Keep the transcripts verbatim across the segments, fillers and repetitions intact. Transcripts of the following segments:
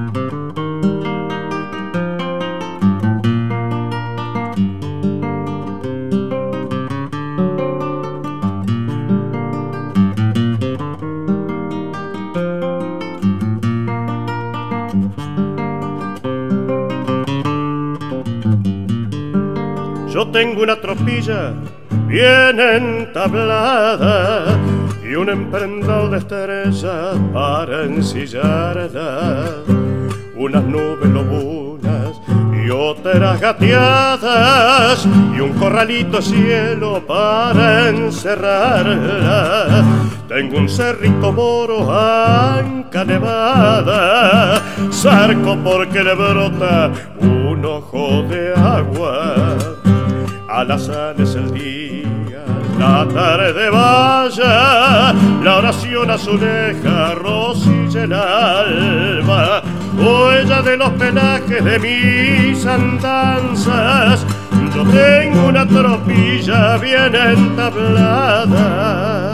Yo tengo una tropilla bien entablada y un emprendal de estrellas para ensillarla, unas nubes lobunas y otras gateadas y un corralito cielo para encerrarla. Tengo un cerrito moro, anca nevada, zarco porque le brota un ojo de agua. Alazán es el día, la tarde vaya, la oración azuleja, rosilla el alba, huella de los pelajes de mis andanzas. Yo tengo una tropilla bien entablada.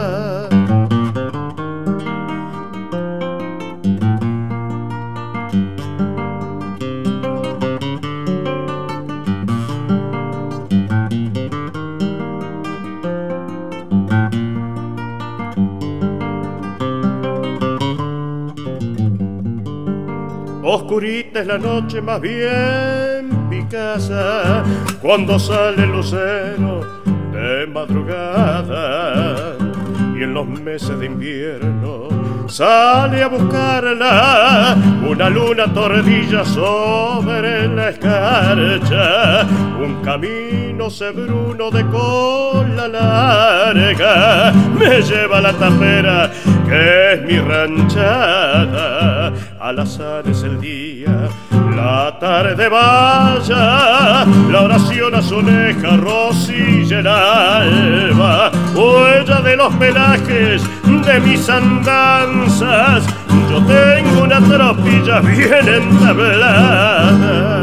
Oscurita es la noche, más bien picasa, cuando sale el lucero de madrugada, y en los meses de invierno sale a buscarla una luna tordilla sobre la escarcha, un camino cebruno de cola larga me lleva a la tapera que es mi ranchada. Alazán es el día, la tarde vaya, la oración azuleja, rosilla el alba, huella de los pelajes de mis andanzas. Yo tengo una tropilla bien entablada.